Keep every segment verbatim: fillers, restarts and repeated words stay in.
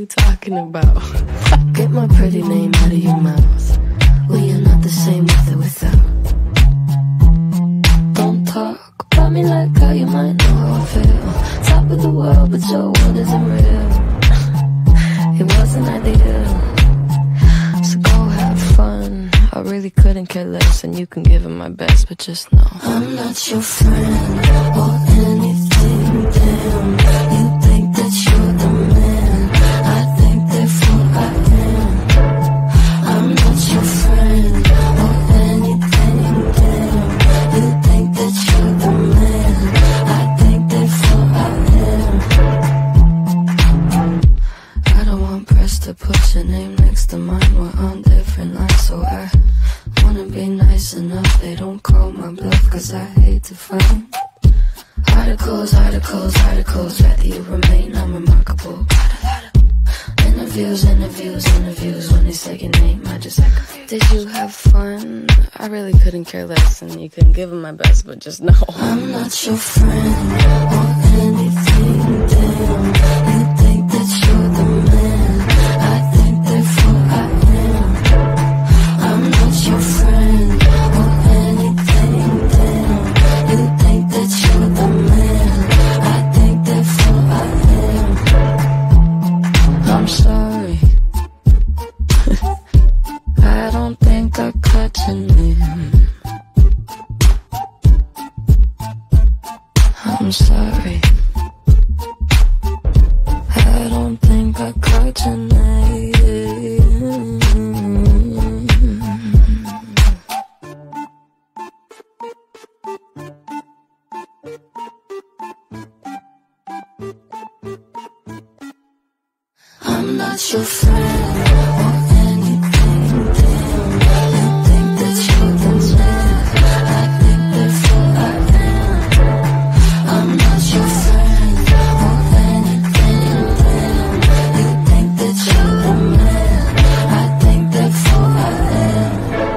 you talking about? Get my pretty name out of your mouth. Well, you're not the same with or without. Don't talk about me like how you might know how I feel. Top of the world, but your world isn't real. It wasn't ideal. So go have fun. I really couldn't care less, and you can give it my best, but just know I'm not your friend or anything, damn. You think that you're the man, I think therefore I am. I'm not your friend or anything, damn. You think that you're the man, I think therefore I am. I don't want press to put your name next to mine. We're on different lines, so I wanna be nice enough. They don't call my bluff, cause I hate to fight. Articles, articles, articles, rather you remain unremarkable. Interviews, interviews, interviews, when they say your name, I just echo. Did you have fun? I really couldn't care less, and you couldn't give it my best, but just know I'm not your friend or anything, damn. You think that you're the man, I think therefore I am. I'm not your friend or anything, damn. You think that you're the man, I think therefore I am. I'm sorry. I don't think I caught your name. I'm sorry. I don't think I caught your name. I'm not your friend or anything, damn. You think that you're the man, I think therefore I am. I'm not your friend or anything, damn. You think that you're the man, I think therefore I am.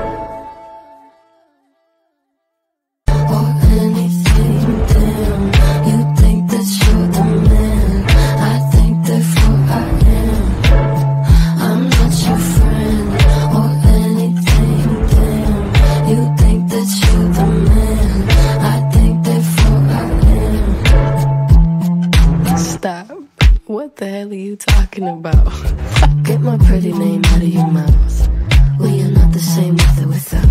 Or anything, damn. You think that you're the man, I think therefore I am. I'm not your friend or anything, damn. You think that you're the man, I think therefore I am. Stop. What the hell are you talking about? Get my pretty name out of your mouth. Well, you're not the same with or without.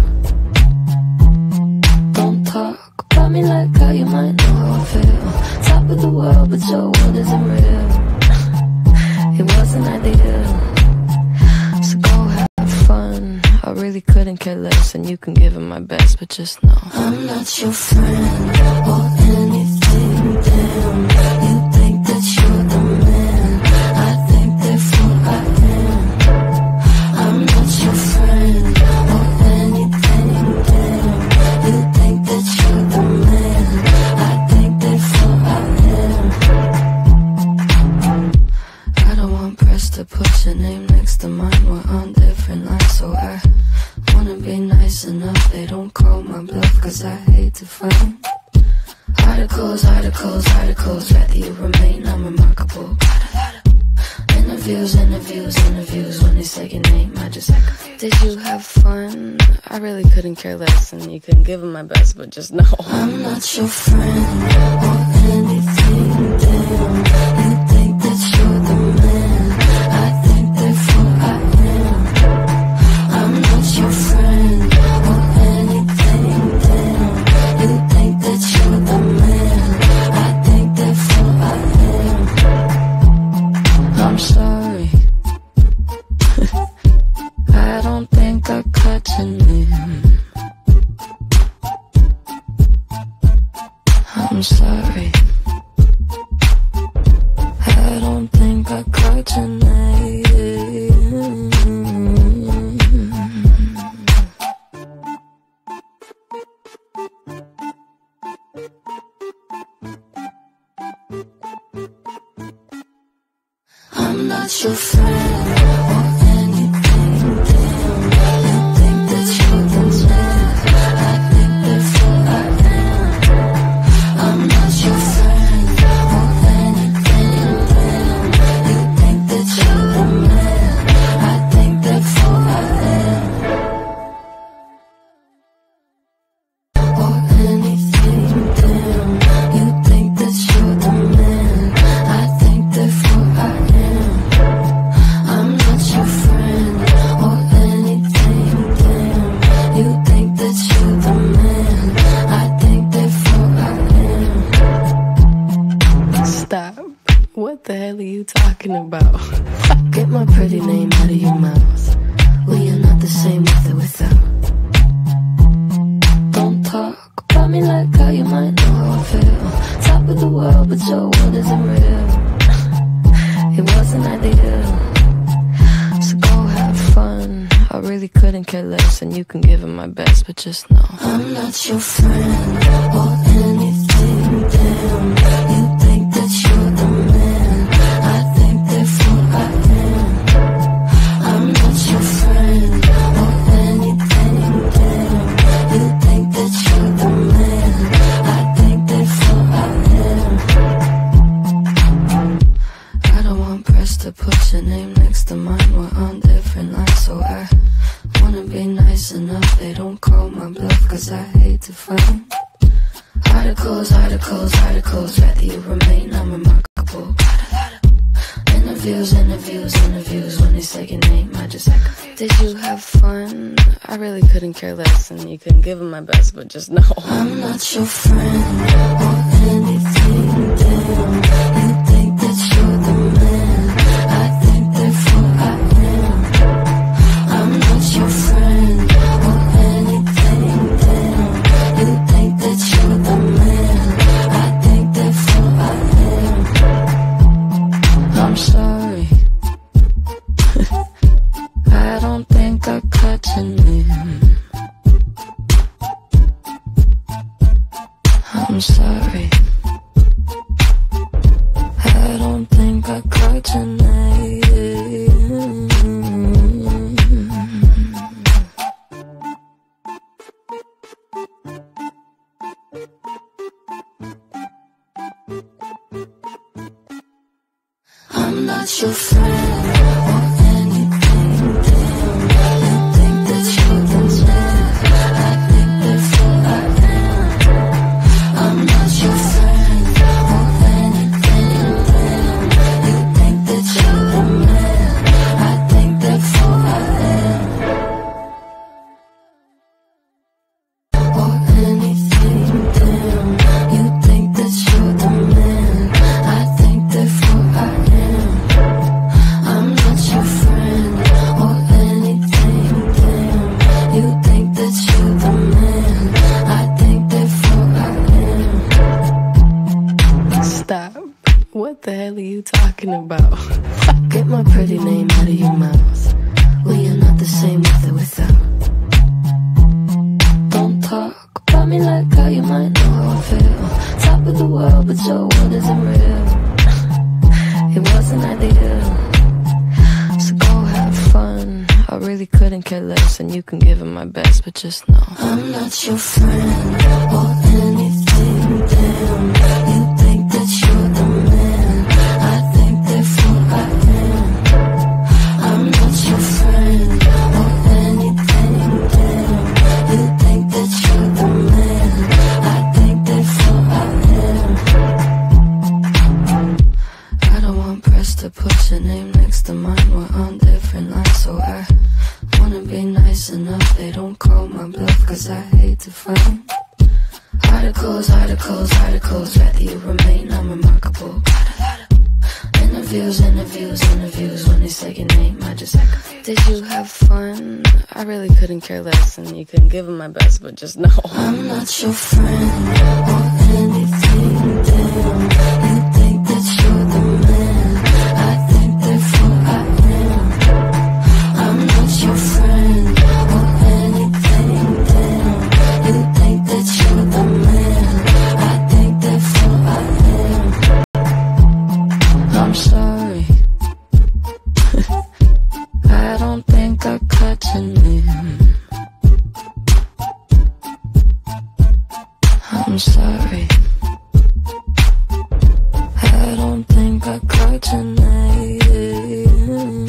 Don't talk about me like how you might know how I feel. Top of the world, but your world isn't real. It wasn't ideal. So go have fun. I really couldn't care less, and you can give it my best, but just know I'm not your friend or anything, damn. You think that you're the man, I think therefore I am. I'm not your friend or anything, damn. You think that you're the man, I think therefore I am. I don't want press to put your name next to mine. We're on different lines, so I wanna be nice enough. They don't call my bluff, cause I hate to fight. Articles, articles, articles, rather you remain unremarkable. Interviews, interviews, interviews, when they say your name, I just echo. Did you have fun? I really couldn't care less, and you couldn't give it my best, but just know I'm not your friend or anything, damn. You think that you're the man, I think therefore I am. I'm not your friend or anything, damn. You think that you're the man, I think therefore I am. I'm sorry. I don't think I caught your name. I'm sorry. I don't think I caught your name. I'm not your friend or anything, damn. You think that you're the man, I think therefore I am. I'm not your friend or anything, damn. You think that you're talking about? Get my pretty name out of your mouth. We are not the same with or without. Don't talk about me like how you might know how I feel. Top of the world, but your world isn't real. It wasn't ideal, so go have fun. I really couldn't care less, and you can give it my best, but just know I'm not your friend or anything, damn. You think that you're the man, I think therefore I am. I'm not your friend or anything, damn. You think that you're the man, I think therefore I am. I don't want press to put your name next to mine. We're on different lines, so I wanna be nice enough. They don't call my bluff, cause I hate to find articles, articles, articles. Rather you remain unremarkable. Got a lot of interviews, interviews, interviews. When they say your name, I just act confused. Did you have fun? I really couldn't care less, and you couldn't give it my best, but just know I'm not your friend or anything, damn. You think that you're the man, I think therefore I am. I'm not your friend or anything, damn. You think that you're the man, I think therefore I am. I'm sorry. I don't think I caught your name. I'm sorry. I don't think I caught your name. I'm not your friend or anything, damn. You think that you're the man, I think therefore I am. I'm not your friend or anything, damn. You think that you're the man, I think therefore I am. Or anything, damn. You think that you're the man, I think therefore I am. I'm not your friend or anything, damn. You think that you're the man, I think therefore I am. Stop. What the hell are you talking about? Get my pretty name out of your mouth. We are not the same with or without. Don't talk about me like how you might know how I feel. Top of the world, but your world isn't real. It wasn't ideal, so go have fun. I really couldn't care less, and you can give it my best, but just know I'm not your friend or anything, damn. You think that you're the man, I think therefore I am. I'm not your friend or anything, damn. You think that you're the man, I think therefore I am. I don't want press to put your name next to mine. We're on different lines, so I wanna be nice enough. They don't call my bluff, cause I hate to find articles, articles, articles. Rather you remain unremarkable. Got a lot of interviews, interviews, interviews. When they say your name, I just act confused. Did you have fun? I really couldn't care less, and you couldn't give it my best, but just know I'm not your friend or anything, damn. You think that you're the man, I think therefore I am. I'm not your friend or anything, damn. You think that you're the man, I think therefore I am. I'm sorry. I don't think I caught your name. I'm sorry. I don't think I caught your name.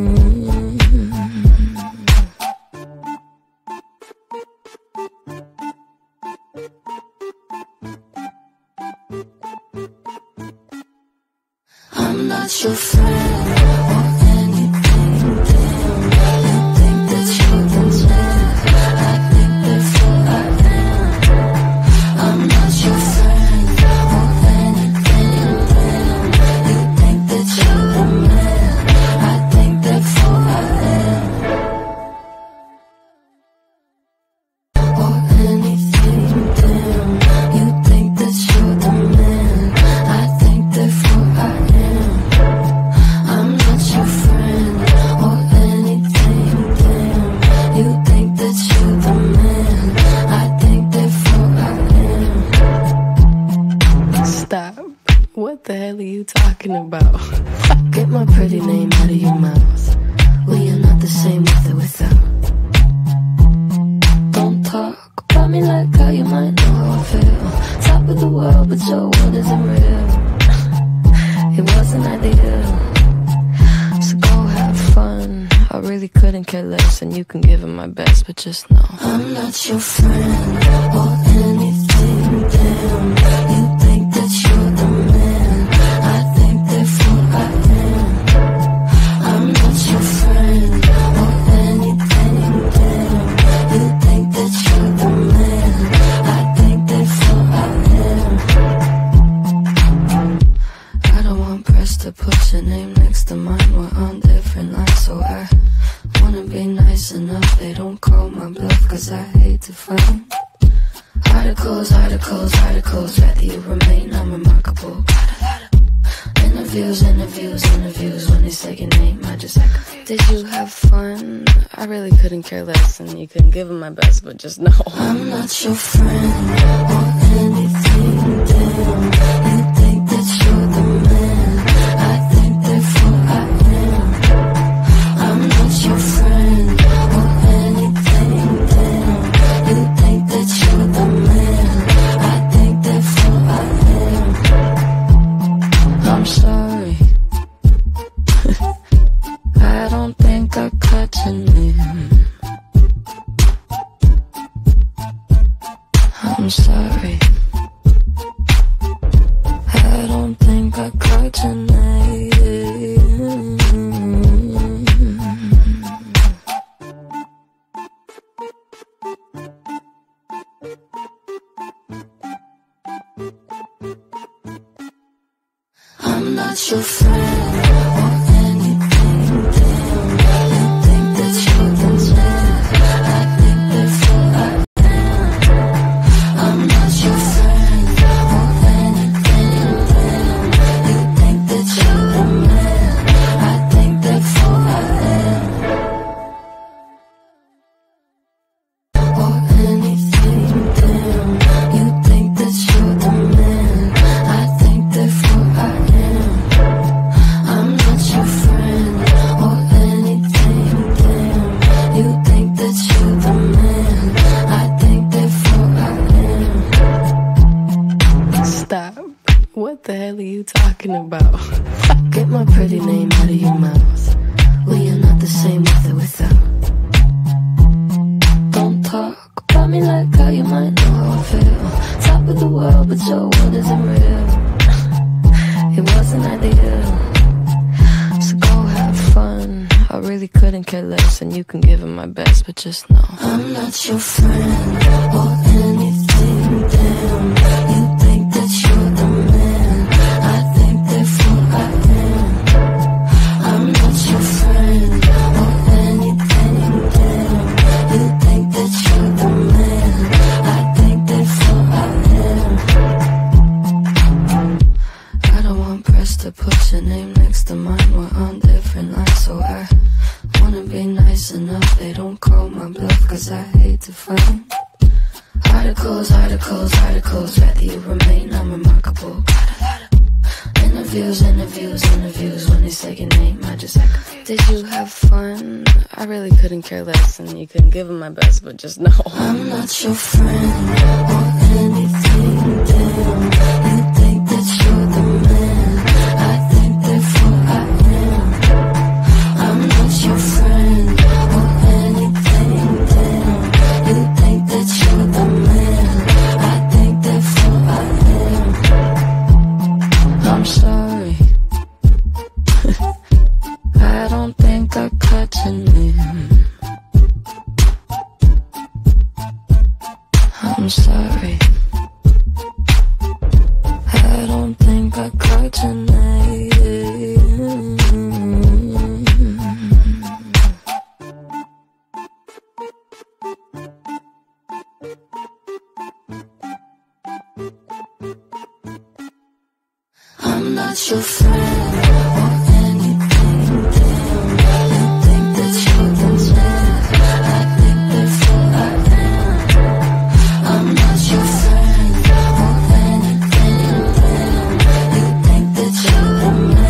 I'm not your friend or anything, damn. You think that you're the man, I think therefore I am. I'm not your friend or anything, damn. You think that you're the man. talking about? Get my pretty name out of your mouth. Well, you're not the same with or without. Don't talk about me like how you might know how I feel. Top of the world, but your world isn't real. It wasn't ideal. So go have fun. I really couldn't care less, and you can give it my best, but just know I'm not your friend or anything, damn. You think that you're the man, I think therefore I am. I'm not your friend or anything, damn. You think that you're the man, I think therefore I am. I don't want press to put your name next to mine. We're on different lines, so I wanna be nice enough. They don't call my bluff, cause I hate to fight. Articles, articles, articles, rather you remain unremarkable. Interviews, interviews, interviews, when they say your name, I just act. Did you have fun? I really couldn't care less, and you can give them my best, but just know I'm not your friend or anything, damn. You think that you're the man, I think therefore I am. I'm not your friend or anything, damn. You think that you're the man, I think therefore I am. I'm sorry. I don't think I caught your name. I'm sorry. I don't think I caught your name. I'm not your friend or anything, damn. You think that you're the man, I think therefore I am. I'm not your friend or anything, damn. You think that you're the man, I think therefore I am. Or anything, damn. You think that you're the man, I think therefore I am. I'm not your friend or anything, damn. You think that you're the man, I think therefore I am. Stop. What the hell are you talking about? Get my pretty name out of your mouth. Well, you're not the same with or without. Don't talk about me like how you might know how I feel. Top of the world, but your world isn't real. It wasn't ideal. So go have fun. I really couldn't care less, and you can give it my best, but just know I'm not your friend or anything, damn. You think that you're the man, I think therefore I am. I'm not your friend or anything, damn. You think that you're the man, I think therefore I am. I don't want press to put your name next to mine. We're on different lines, so I wanna be nice enough. They don't call my bluff, cause I hate to fight. Articles, articles, articles, rather you remain unremarkable. Interviews, interviews, interviews, when they say your name, I just act. Did you have fun? I really couldn't care less, and you can give them my best, but just know I'm not your friend or anything, damn. You think that you're the man, I think therefore I am. I'm not your friend or anything, damn. You think that you're the man, I think therefore I am. I'm sorry. I don't think I caught your name. I'm sorry. I don't think I caught your name. I'm not your friend or anything, damn. You think that you're the man, I think therefore I am. I'm not your friend or anything, damn. You think that you're the man.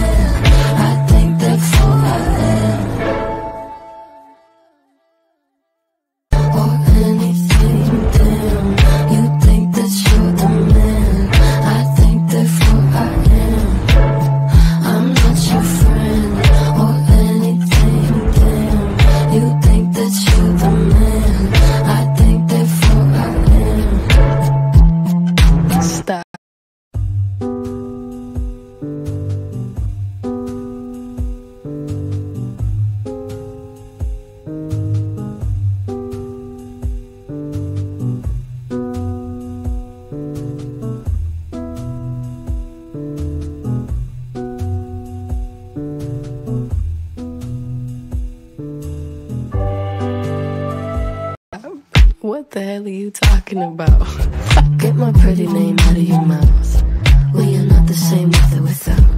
about? Get my pretty name out of your mouth. We are not the same with or without.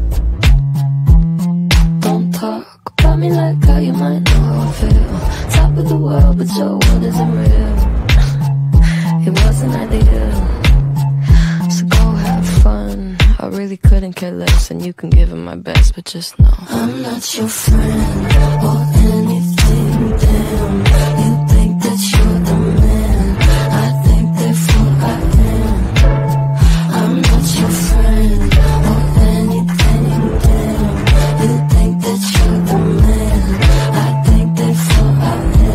Don't talk about me like how you might know how I feel. Top of the world, but your world isn't real. It wasn't ideal, so go have fun. I really couldn't care less, and you can give it my best, but just know I'm not your friend or anything, damn. You think that you're the man, I think therefore I am. I'm not your friend or anything, damn. You think that you're the man, I think therefore I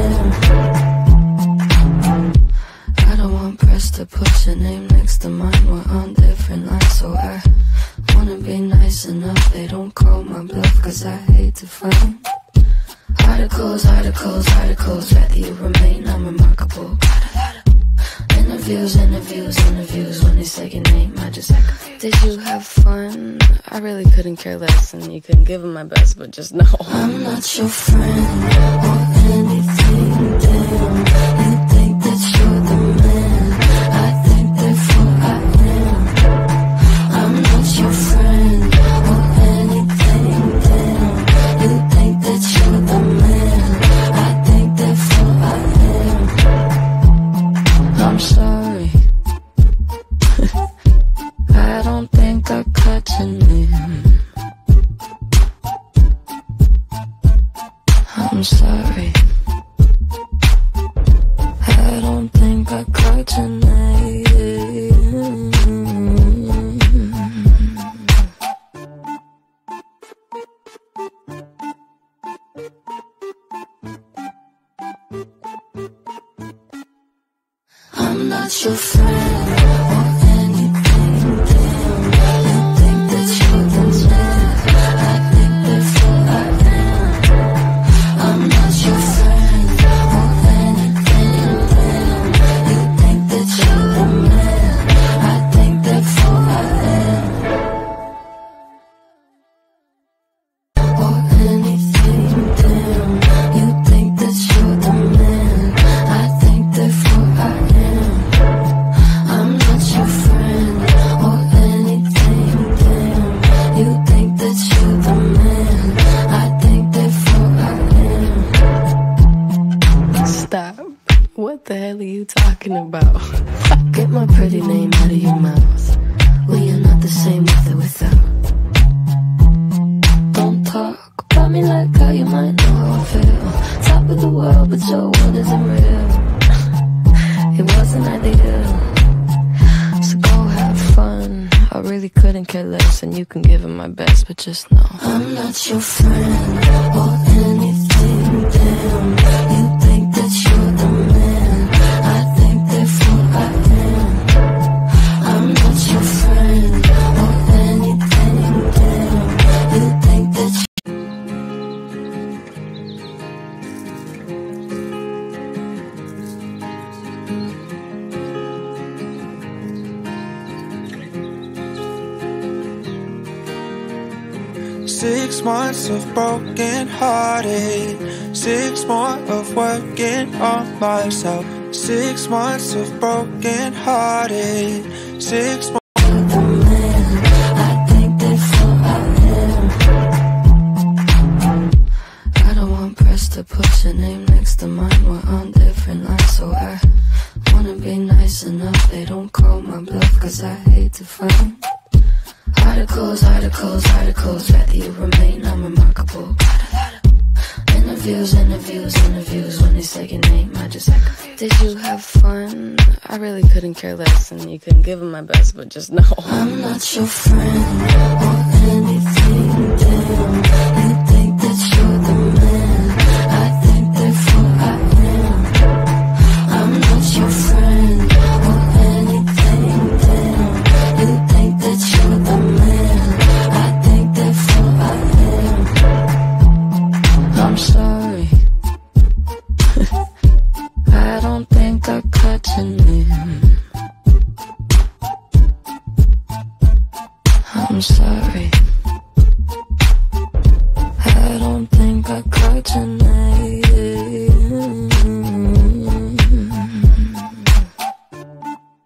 am. I don't want press to put your name next to mine. We're on different lines, so I wanna be nice enough. They don't call my bluff, cause I hate to find articles, articles, articles. Rather you remain unremarkable. Got a lot of interviews, interviews, interviews. When they say your name, I just act confused. Did you have fun? I really couldn't care less, and you couldn't give it my best, but just know I'm not your friend or anything, damn. You think that you're the man, I think therefore I am. I'm not your friend or anything, damn. You think that you're the man, I think therefore I am. I'm sorry, I don't think I caught your name. I'm sorry, I don't think I caught your name. I'm not your friend or anything, damn. You think that you're the man, I think therefore I am. I'm not your friend or anything, damn. You think that you're the man, I think therefore I am. Or anything, damn. You think that you're the man, I think therefore I am. I'm not your friend or anything, damn. You think that you're the man, I think therefore I am. Stop. What the hell are you talking about? Get my pretty name out of your mouth. We are not the same with or without. Don't talk about me like how you might know how I feel. Top of the world, but your world isn't real. It wasn't ideal, so go have fun. I really couldn't care less, and you can give it my best, but just know I'm not your friend or anything, damn. You think that you're the man, I think therefore I am. I'm not your friend or anything, damn. You think that you Six months of broken hearted, six more of working on myself. Six months of broken hearted, six more. the man, I think therefore I am. I don't want press to put your name next to mine. We're on different lines, so I wanna be nice enough. They don't call my bluff, cause I hate to find articles, articles, articles. Rather you remain unremarkable. Got a lot of interviews, interviews, interviews. When they say your name, I just act confused. Did you have fun? I really couldn't care less, and you couldn't give it my best, but just know I'm not your friend or anything, damn. You think that you're the man, I think therefore I am. I'm not your friend or anything, damn. You think that you're the man, I think therefore I am. I'm sorry, I don't think I caught your name. I'm sorry, I don't think I caught your name.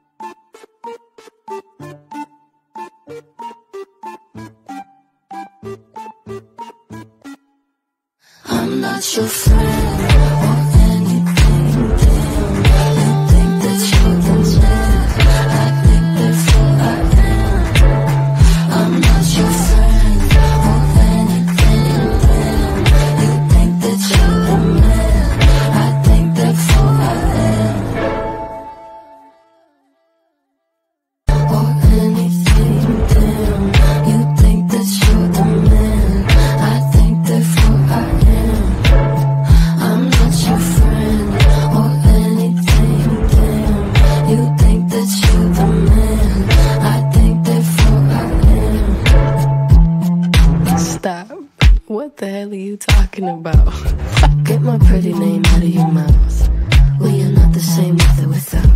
not your friend or anything, damn. You think that you're the man, I think therefore I am. I'm not your friend or anything, damn. You think that you're the man, I think therefore I am. Or anything, damn. You think that you're the man, I think therefore I am. I'm not your friend or anything, damn. You think that you're the man, I think therefore I am. Stop. What the hell are you talking about? Get my pretty name out of your mouth. We are not the same with or without.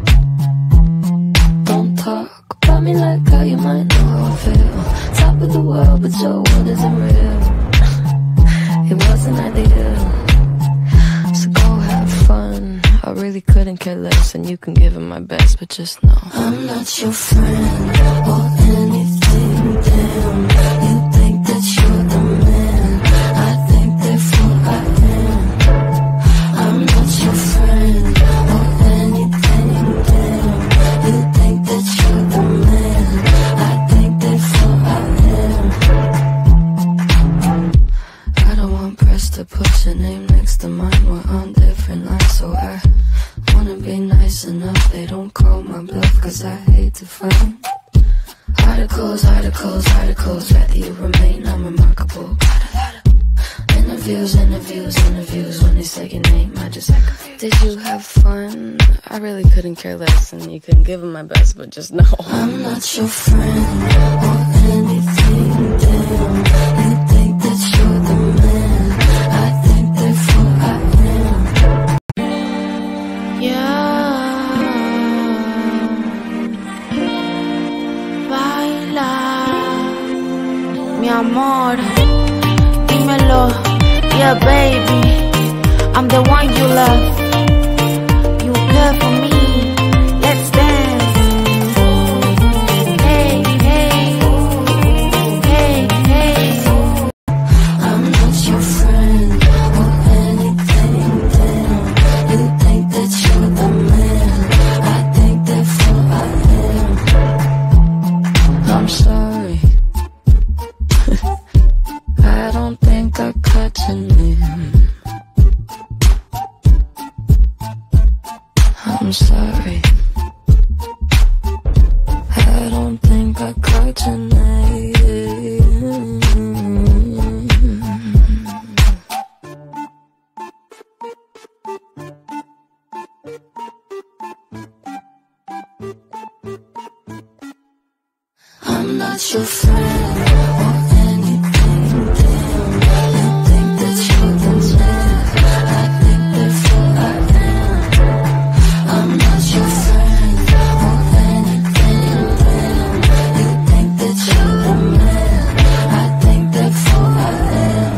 Don't talk about me like how you might know how I feel. Top of the world, but your world isn't real. It wasn't ideal, so go have fun. I really couldn't care less, and you can give it my best, but just know I'm not your friend or anything, damn. You think that you're the man, I think therefore I am. I'm not your friend or anything, damn. You think that you're the man, I think therefore I am. I don't want press to put your name next to mine. We're on different lines, so I wanna be nice enough. They don't call my bluff, cause I hate to find articles, articles, articles. Rather you remain unremarkable. Got a lot of interviews, interviews, interviews. When they say your name, I just act confused. Did you have fun? I really couldn't care less, and you couldn't give it my best, but just know I'm not your friend or anything, damn. You think that you're the man, I think therefore I am. Yeah, baila, mi amor, dímelo, yeah baby, I'm the one you love, you care for me, let's dance, hey, hey, hey, hey. I'm not your friend or anything, damn. You think that you're the man, I think therefore I am. I'm sorry, I don't think I caught your name. I'm sorry, I don't think I caught your name. I'm not your friend or anything, damn. You think that you're the man, I think therefore I am. I'm not your friend or anything, damn. You think that you're the man, I think therefore I am.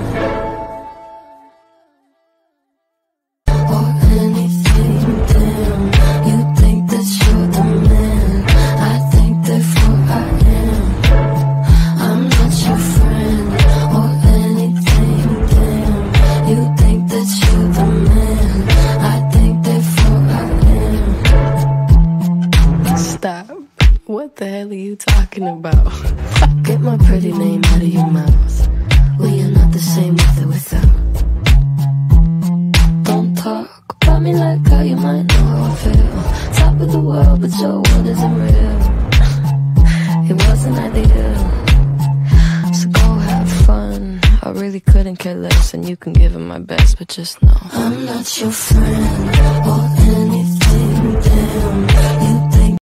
Or anything, damn. You think that you're the man, I think therefore I am. I'm not your friend or anything, damn. You think that you're the man, I think therefore I am. Stop. What the hell are you talking about? Get my pretty name out of your mouth. We are not the same with or without. Don't talk about me like how you might know how I feel. Top of the world, but your world isn't real. It wasn't ideal, so go have fun. I really couldn't care less, and you can give it my best, but just know I'm not your friend or anything, damn.